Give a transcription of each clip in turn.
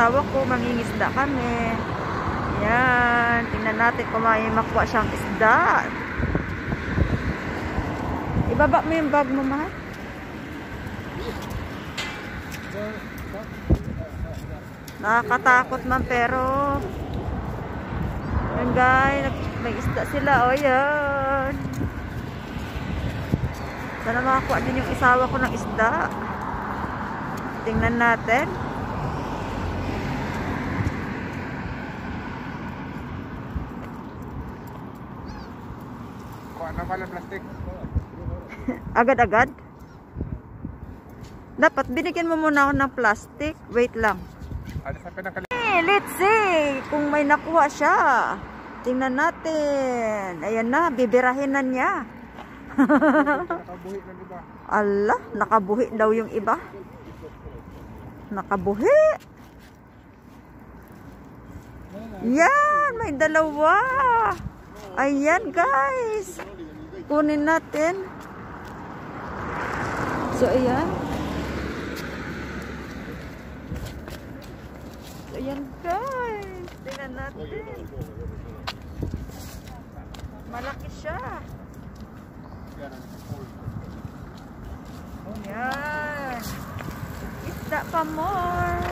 asawa ko, mangingisda kami. Yan, tingnan natin kung may makuha siyang isda. Ibaba mo yung bag mo, mahal. Nakakatakot man, pero yan guys, may isda sila. O yan, sana makakuha din yung isawa ko ng isda. Tingnan natin. Kuha na pala plastic. Agad-agad? Dapat binigyan mo muna ako ng plastic. Wait lang. Let's see kung may nakuha siya. Tingnan natin. Ayan na, bibirahin na niya. Nakabuhi ng iba. Ala, nakabuhi daw yung iba. Nakabuhi. Yan, may dalawa. Ayan guys. Kunin natin. So ayan. So ayan guys. Tingnan natin. Malaki siya. Ayan. Isda pa more.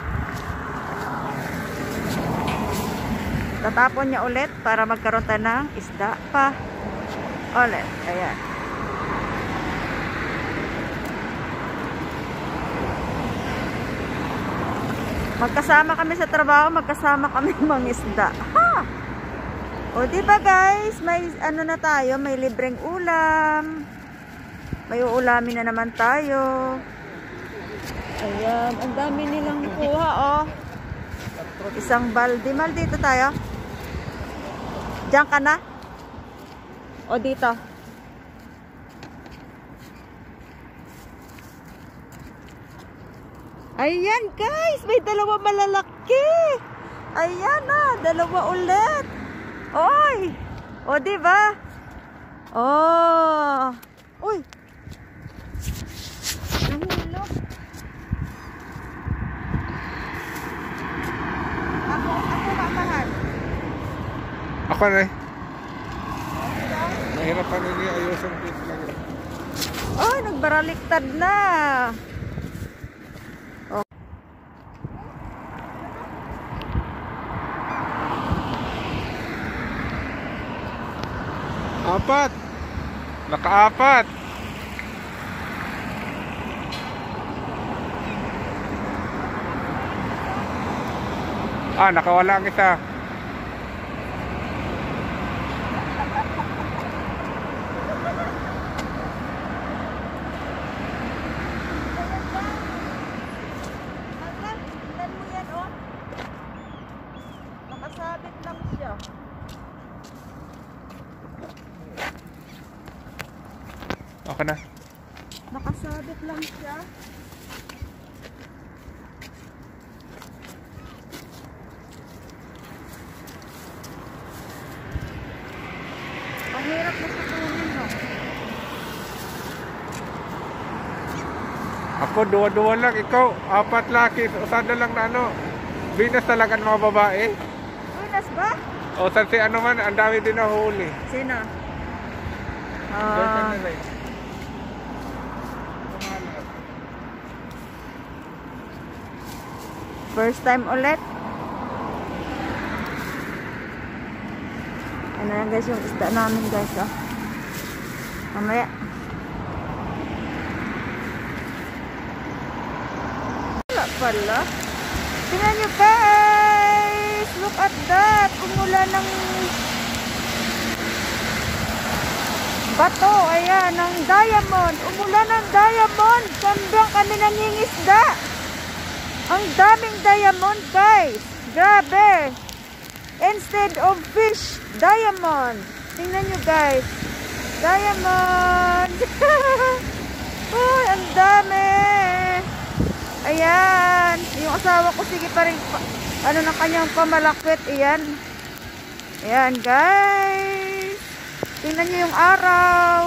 Tatapon niya ulit para magkaroon tayo ng isda pa. Ulit. Ayan. Magkasama kami sa trabaho, magkasama kami mangisda. Ha! O diba guys, may ano na tayo, may libreng ulam. May uulamin na naman tayo. Ayan, ang dami nilang kuha oh. Isang balde. Mal, dito tayo. Diyan ka na? O dito? Ayan guys, may dalawa malalaki. Ayan na, dalawa ulit. Oy! O diba? Oh! Uy! Nahulog. Ako mahal. Ako na eh. Mahirapan na niya ayusin dito lang. Oh, nagbaraligtad na. Apat. Nakaapat. Nakawala ang isa. Tignan mo yan oh. Nakasabit lang siya. Okay na. Nakasabit lang siya. Ang hirap na patuloy no. Ako duwa-duwa lang, ikaw apat laki. Usada lang na ano. Binas talaga ng mga babae. Unas ba? O sa si ano man, ang dami din nahuli. Sino? First time ulit. Ano yan guys yung isda namin guys oh. Mamaya. Wala pala. Tingnan nyo guys. Look at that. Umulan ng bato. Ayan. Ng diamond. Umulan ng diamond. Sobrang kami nangingisda. Ang daming diamond guys. Grabe. Instead of fish, diamond. Tingnan nyo guys. Diamond. Uy, ang dami. Ayan. Yung asawa ko sige pa rin ano na kanyang pamalakwit. Ayan. Ayan guys. Tingnan nyo yung araw.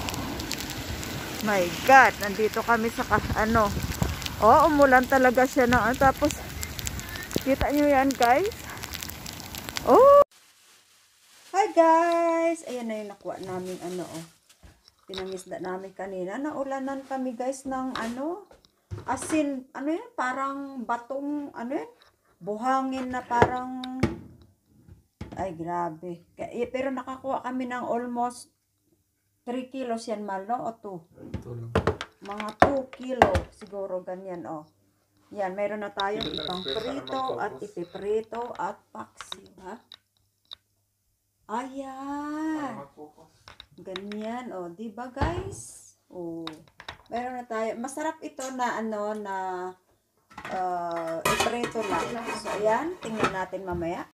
My God. Nandito kami sa ano. Oh, umulan talaga siya na. Tapos Kita nyo yan, guys? Oh! Hi, guys! Ayan na yung nakuha namin, ano, oh. Pinangisda namin kanina. Naulanan kami, guys, ng, ano, asin, ano yan? Parang batong, ano yan? Buhangin na parang, ay, grabe. Pero nakakuha kami ng almost 3 kilos yan, Mal, no? O 2? Mga 2 kilo. Siguro, ganyan, oh. Yan, meron na tayong ibang prito at ipiprito at paksi, ha? Ayan. Ganyan, oh. Diba, guys? Oh. Meron na tayo. Masarap ito na, ano, na iprito lang. So, ayan. Tingnan natin mamaya.